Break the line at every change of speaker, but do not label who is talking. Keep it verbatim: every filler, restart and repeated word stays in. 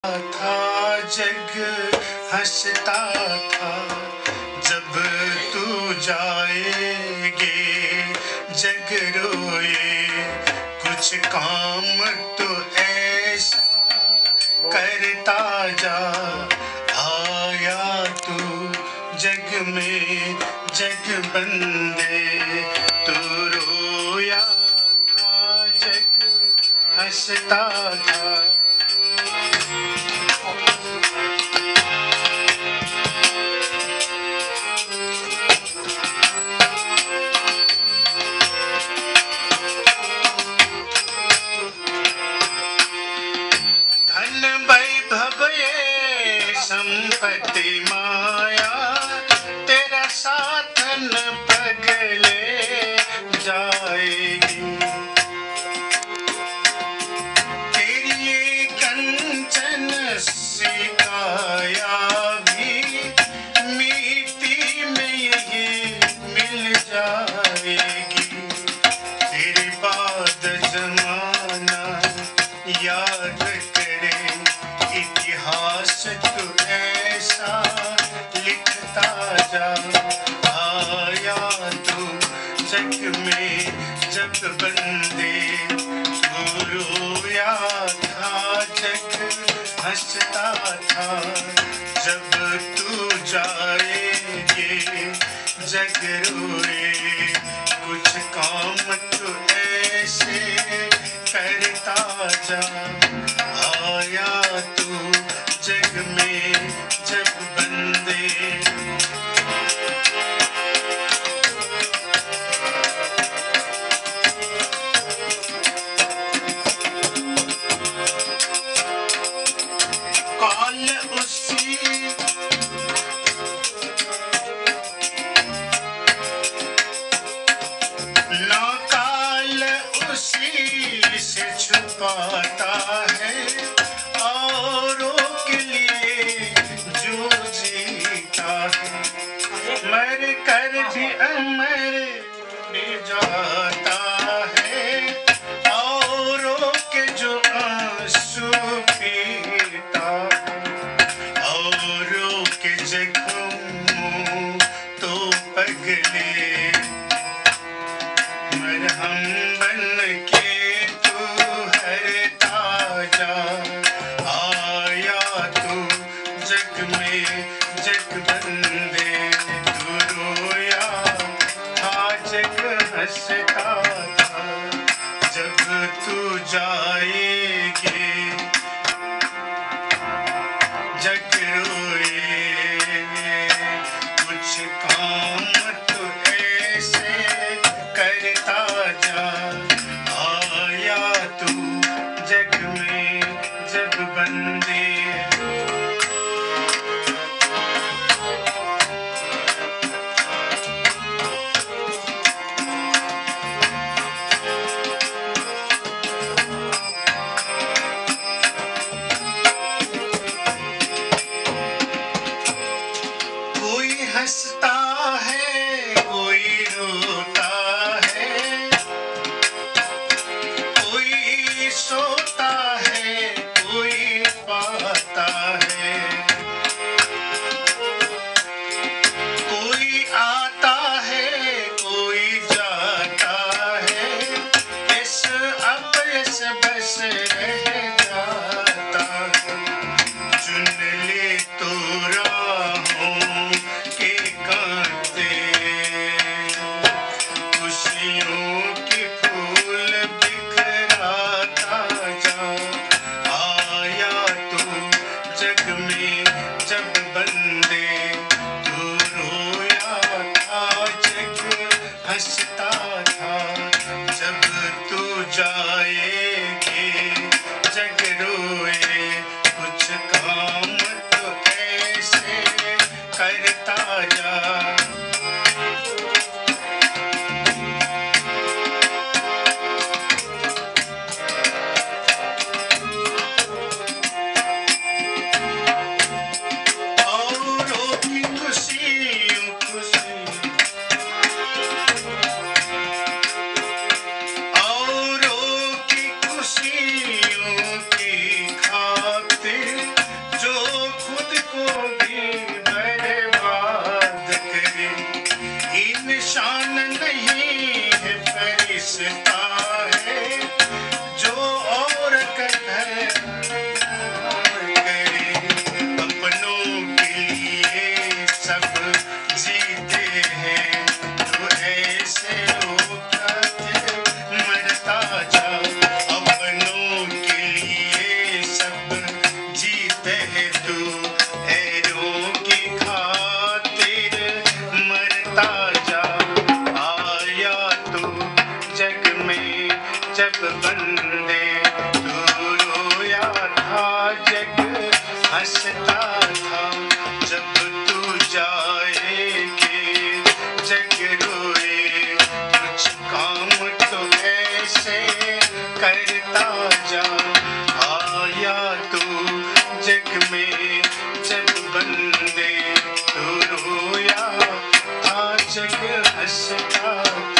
था जग हंसता था, जब तू जाएगे जग रोए। कुछ काम तो ऐसा करता जा, आया तू जग में जग बंदे। तू रोया था जग हंसता था। धन वैभव ये संपत्ति माया, तेरा साथ न पगले जाएगी। तेरी ये कंचन सी काया भी मिट्टी में यही मिल जाएगी। तेरे बाद जमाना याद करे, इतिहास तो ऐसा लिखता जा। आया तू जग में जब बंदे, तू रोया था जग हंसता था। जब तू जाएगे जग रोए। कुछ काम तो ऐसे करता जा, आया तू जग में जब बंदे। काल उसी ना काल उसी से छुपाता है, औरों के लिए जो जीता है। मर कर भी अमर भी जाता है, औरों के जो आंसू पीता है। औरों के जख्मों तो पगले मरहम बन के तू हरता जा। आया तू जग में जग बंदे, तू रोया था जग हंसता था। जब तू जाएगे जग रोए। कुछ काम तो ऐसे करता जा, आया तू जग में जब बंदे। कोई हंसता है कोई रोता है, कोई सोता है कोई पाता है। हंसता था। जब तू जाएगी जग रोए, कुछ काम तो ऐसे करता जा। आया तू जग में जब बंदे, तू रोया था जग हंसता।